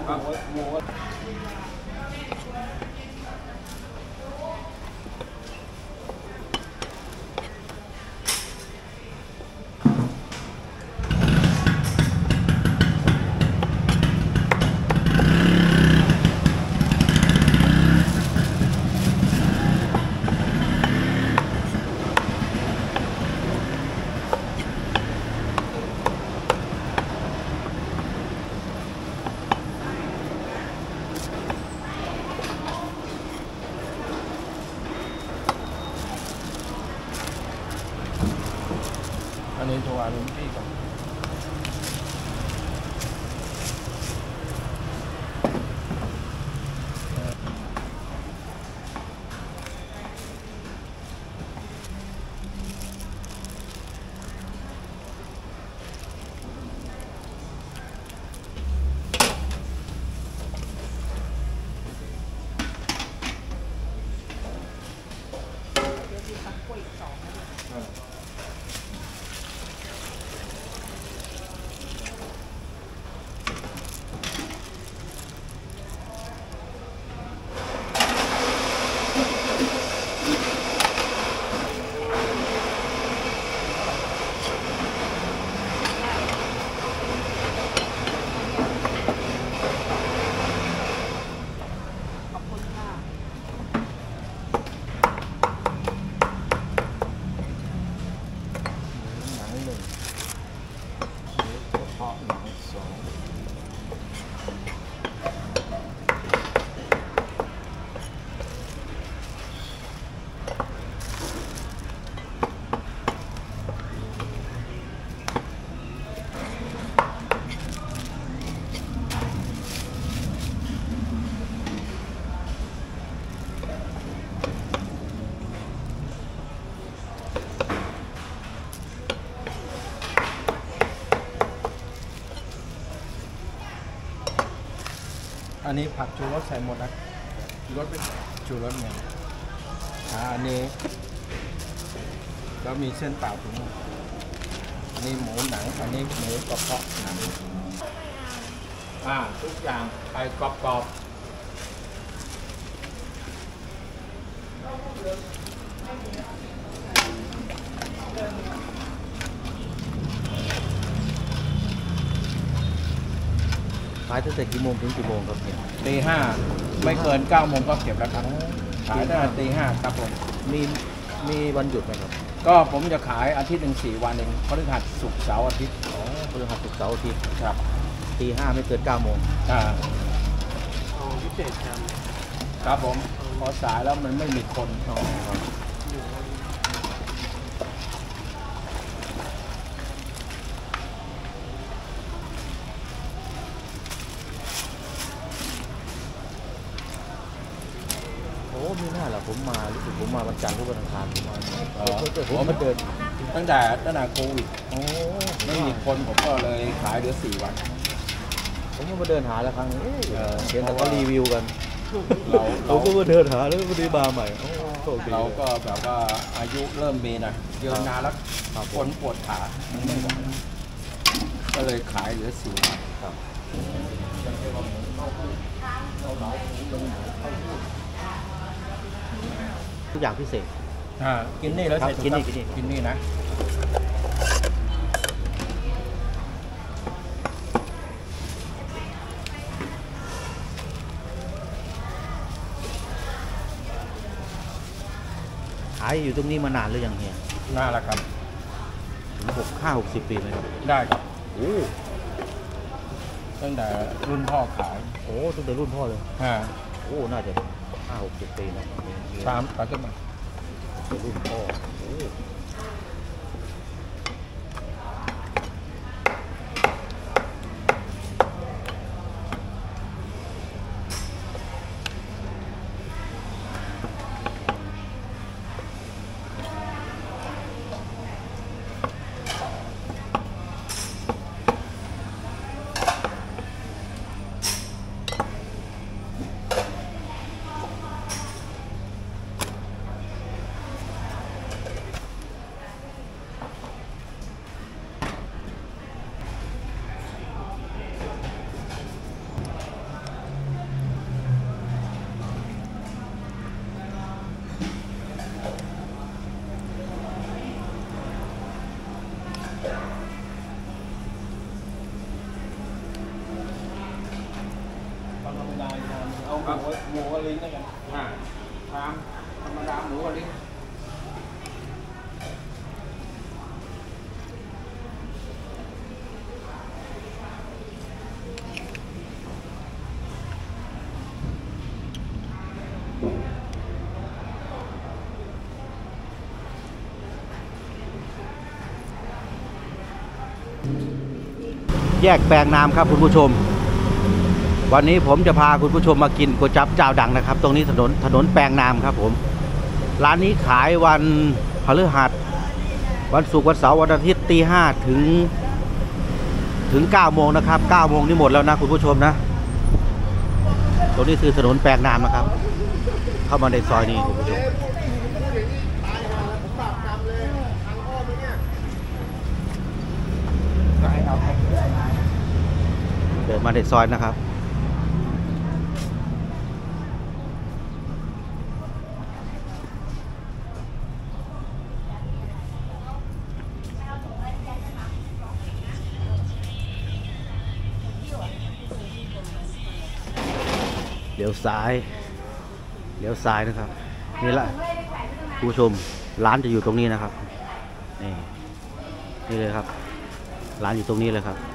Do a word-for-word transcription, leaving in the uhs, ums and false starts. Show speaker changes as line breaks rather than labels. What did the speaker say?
อันนี้โทรหาลุงพี่ก่อนอันนี้ผักชูรสใส่หมดนะชูรสเป็นชูรสเนี่ยอ่าอันนี้แล้วมีเส้นเปล่าถุงอันนี้หมูหนังอันนี้หมูกระเพาะหนังอ่าทุกอย่างไปกรอบๆ
ขายตั้งแต่กี่โมงถึงกี่โมงครับเนี่ย
ตีห้าไม่เกินเก้าโมงก็เก็บแล้วครับขายตั้งแต่ตีห้าครับผม
มีมีวันหยุดไหมครับ
ก็ผมจะขายอาทิตย์หนึ่งสี่วันเองพฤหัสศุกร์เสาร์อาทิตย์
อ๋อพฤหัสศุกร์เสาร์อาทิตย์
ครับ
ตีห้าไม่เกินเก้าโมง
อ่า
เอาพิเศษครับ
ครับผมพอสายแล้วมันไม่มีคนอ๋อครับ
โอ้ไม่น่าหรอผมมารู้สึกผมมาวันจันทร์หรือวันอังคารผมมา
เออผมมาเดินตั้งแต่ตั้งแต่โควิด
โอ้
ไม่มีคนผมก็เลยขายเหลือสี่วัน
ผมก็มาเดินหาแล้วครั้งนี้เห็นแต่เขารีวิวกัน
เรา
เราก็มาเดินหาแล้วก็ได้มาใหม่
เราก็แบบว่าอายุเริ่มมีนะเยอะนานแล้วคนปวดขามันไม่ไหวก็เลยขายเหลือสี่วัน
ครับทุกอย่างพิเศษ
อ่ากินนี่แล้วใส่
กินนี่กินนี่
กินนี่นะ
ขายอยู่ตรงนี้มานานหรือยังเฮีย
นานแล้วครับ
ถึงหกห้าหกสิบปีไหมครับ
ได้ครับ
โอ้
ตั้งแต่รุ่นพ่อขาย
โอ้ตั้งแต่รุ่นพ่อเลย
อ่า
โอ้น่าจะห้าหกสิบปีนะ
สามไปขึ้นมา
รุ่นพ่อ
ดาชามเอาหมูหมูกับลิ้นแล้วกัน
อ่าชามธรรมดาหมูอะไร
แยกแปลงน้ำครับคุณผู้ชมวันนี้ผมจะพาคุณผู้ชมมากินก๋วยจั๊บเจ้าดังนะครับตรงนี้ถนนถนนแปลงน้ำครับผมร้านนี้ขายวันพฤหัสวันศุกร์วันเสาร์วันอาทิตย์ตีห้าถึงถึงเก้าโมงนะครับเก้าโมงนี่หมดแล้วนะคุณผู้ชมนะตรงนี้คือถนนแปลงน้ำนะครับเข้ามาในซอยนี้คุณผู้ชมเดินมาในซอยนะครับเลี้ยวซ้ายเลี้ยวซ้ายนะครับนี่แหละคุณผู้ชมร้านจะอยู่ตรงนี้นะครับนี่นี่เลยครับร้านอยู่ตรงนี้เลยครับ